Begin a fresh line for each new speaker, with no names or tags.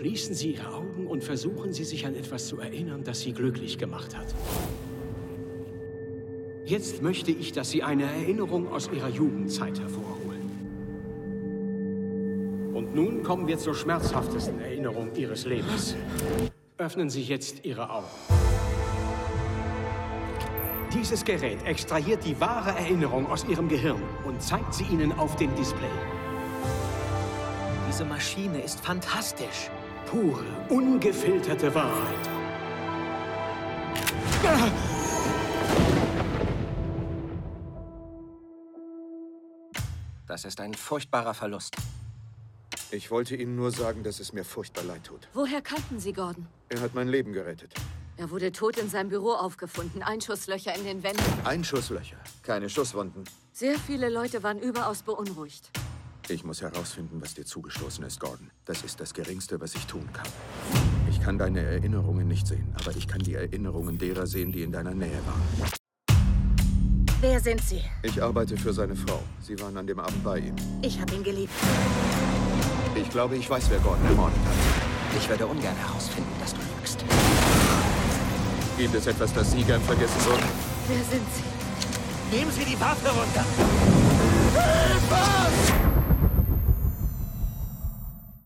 Schließen Sie Ihre Augen und versuchen Sie, sich an etwas zu erinnern, das Sie glücklich gemacht hat. Jetzt möchte ich, dass Sie eine Erinnerung aus Ihrer Jugendzeit hervorholen. Und nun kommen wir zur schmerzhaftesten Erinnerung Ihres Lebens. Öffnen Sie jetzt Ihre Augen. Dieses Gerät extrahiert die wahre Erinnerung aus Ihrem Gehirn und zeigt sie Ihnen auf dem Display.
Diese Maschine ist fantastisch.
Pure, ungefilterte Wahrheit.
Das ist ein furchtbarer Verlust.
Ich wollte Ihnen nur sagen, dass es mir furchtbar leid tut.
Woher kannten Sie Gordon?
Er hat mein Leben gerettet.
Er wurde tot in seinem Büro aufgefunden. Einschusslöcher in den Wänden.
Einschusslöcher, keine Schusswunden.
Sehr viele Leute waren überaus beunruhigt.
Ich muss herausfinden, was dir zugestoßen ist, Gordon. Das ist das Geringste, was ich tun kann. Ich kann deine Erinnerungen nicht sehen, aber ich kann die Erinnerungen derer sehen, die in deiner Nähe waren.
Wer sind Sie?
Ich arbeite für seine Frau. Sie waren an dem Abend bei ihm.
Ich habe ihn geliebt.
Ich glaube, ich weiß, wer Gordon ermordet hat.
Ich würde ungern herausfinden, dass du lügst.
Gibt es etwas, das Sie gern vergessen würden?
Wer sind Sie?
Nehmen Sie die Waffe runter!
Hilfe!